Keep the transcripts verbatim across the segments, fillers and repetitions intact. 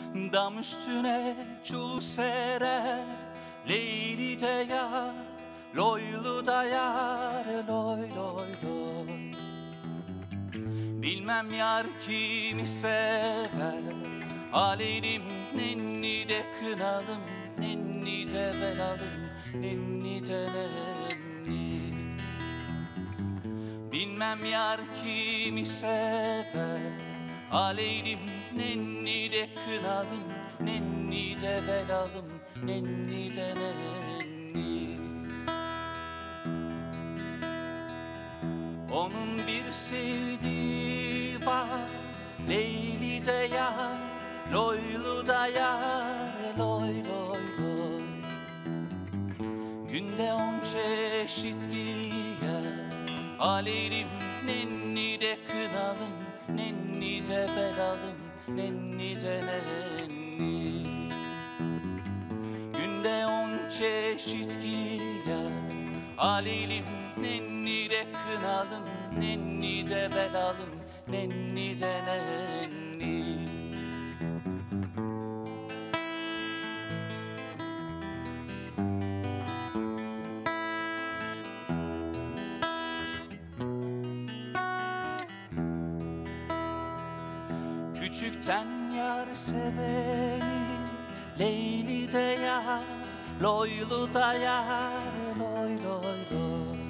Dam üstüne çul serer, Leyli de yar, loylu da yar, loy loy loy. Bilmem yar kimi sever, Aleylim nenni de kınalım, nenni de belalım, nenni de nenni. Bilmem yar kimi sever, Aleylim nenni de kınalım, nenni de belalım, nenni de nenni. Onun bir sevdiği var, Leyli de yar, loylu da yar, loy loy loy. Günde on çeşit giyer, Aleylim nenni de kınalım, nenni de belalım, nenni de nenni. Günde on çeşit giyer, Aleylim nenni de kınalım, nenni de belalım, nenni de nenni. Küçükten yar seveni, Leyli de yar, loylu da yar, loy loy loy.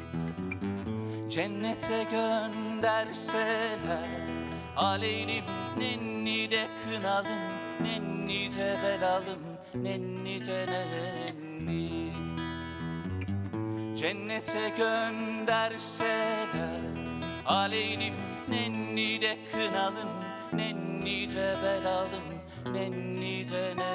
Cennete gönderseler, Aleylim nenni de kınalım, nenni de belalım, nenni de nenni. Cennete gönderseler, Aleylim nenni de kınalım, nenni de belalım, nenni de nenni.